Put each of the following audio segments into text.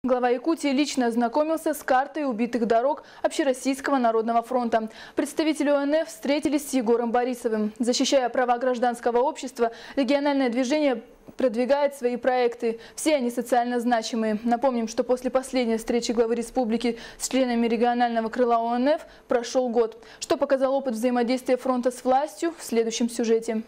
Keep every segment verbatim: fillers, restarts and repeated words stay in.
Глава Якутии лично ознакомился с картой убитых дорог Общероссийского народного фронта. Представители О Н Ф встретились с Егором Борисовым. Защищая права гражданского общества, региональное движение продвигает свои проекты. Все они социально значимые. Напомним, что после последней встречи главы республики с членами регионального крыла О Н Ф прошел год. Что показал опыт взаимодействия фронта с властью, в следующем сюжете.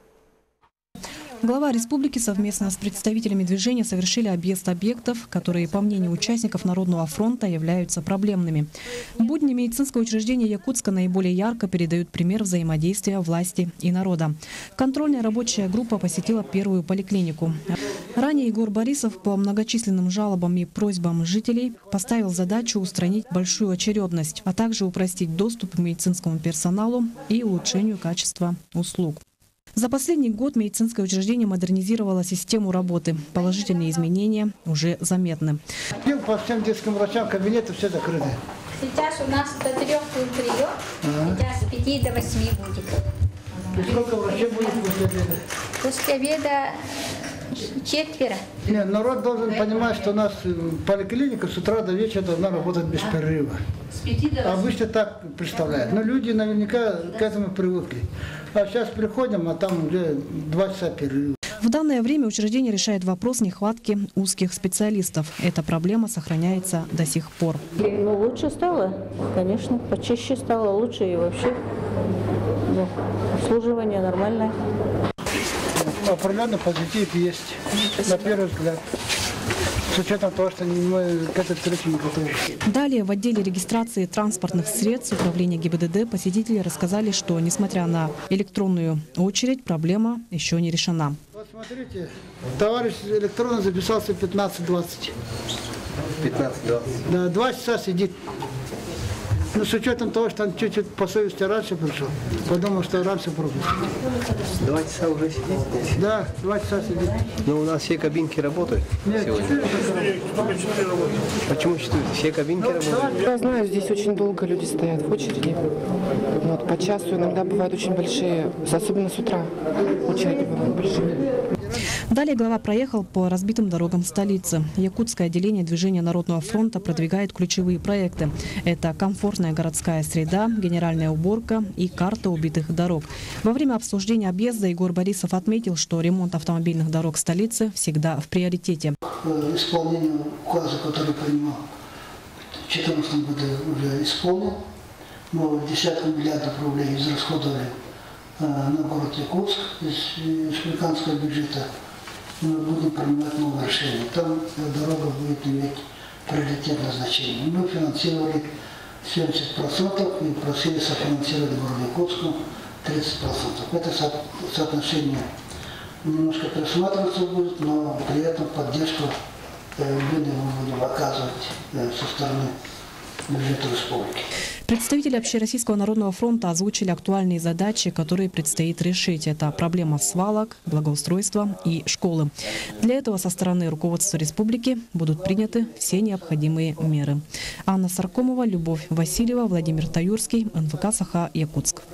Глава республики совместно с представителями движения совершили объезд объектов, которые, по мнению участников Народного фронта, являются проблемными. Будни медицинского учреждения Якутска наиболее ярко передают пример взаимодействия власти и народа. Контрольная рабочая группа посетила первую поликлинику. Ранее Егор Борисов по многочисленным жалобам и просьбам жителей поставил задачу устранить большую очередность, а также упростить доступ к медицинскому персоналу и улучшению качества услуг. За последний год медицинское учреждение модернизировало систему работы. Положительные изменения уже заметны. По всем детским врачам кабинеты все закрыты. Сейчас у нас до трех будет прием, ага. Сейчас с пяти до восьми будет. И сколько врачей будет после обеда? После обеда четверо. Нет, народ должен понимать, что у нас поликлиника с утра до вечера должна работать без перерыва. Обычно так представляют. Но люди наверняка к этому привыкли. А сейчас приходим, а там уже два часа перерыва. В данное время учреждение решает вопрос нехватки узких специалистов. Эта проблема сохраняется до сих пор. Ну, лучше стало, конечно, почище стало, лучше и вообще ну, обслуживание нормальное. Определенно позитив есть, на первый взгляд. С учетом того, что мы к этой встрече не готовы. Далее в отделе регистрации транспортных средств управления Г И Б Д Д посетители рассказали, что, несмотря на электронную очередь, проблема еще не решена. Вот смотрите, товарищ электронно записался пятнадцать-двадцать. пятнадцать-двадцать? Да, два часа сидит. Ну, с учетом того, что он чуть-чуть по совести раньше пришел, подумал, что раньше пропустит. Два часа уже сидит здесь? Да, два часа сидит. Но у нас все кабинки работают. Нет, сегодня. четыре работают. Почему четыре? Все кабинки работают? Я знаю, здесь очень долго люди стоят в очереди. Вот, по часу иногда бывают очень большие, особенно с утра очереди бывают большие. Далее глава проехал по разбитым дорогам столицы. Якутское отделение движения Народного фронта продвигает ключевые проекты. Это комфортная городская среда, генеральная уборка и карта убитых дорог. Во время обсуждения объезда Егор Борисов отметил, что ремонт автомобильных дорог столицы всегда в приоритете. Исполнение указа, который принимал в две тысячи четырнадцатом году, уже исполнил. Мы десятки миллиардов рублей израсходовали на город Якутск из республиканского бюджета. Мы будем принимать новые решения. Там дорога будет иметь приоритетное значение. Мы финансировали семьдесят процентов и просили софинансировать город Якутску тридцать процентов. Это со соотношение немножко пересматриваться будет, но при этом поддержку э, мы будем оказывать э, со стороны бюджета республики. Представители Общероссийского народного фронта озвучили актуальные задачи, которые предстоит решить. Это проблема свалок, благоустройства и школы. Для этого со стороны руководства республики будут приняты все необходимые меры. Анна Саркомова, Любовь Васильева, Владимир Таюрский, Н В К Саха, Якутск.